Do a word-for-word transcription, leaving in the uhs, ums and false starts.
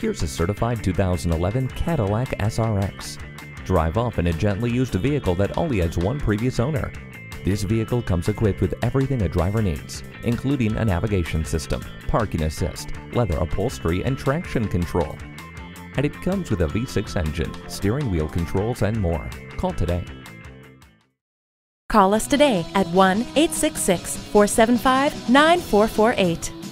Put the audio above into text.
Here's a certified two thousand eleven Cadillac S R X. Drive off in a gently used vehicle that only has one previous owner. This vehicle comes equipped with everything a driver needs, including a navigation system, parking assist, leather upholstery, and traction control. And it comes with a V six engine, steering wheel controls, and more. Call today. Call us today at one eight six six, four seven five, nine four four eight.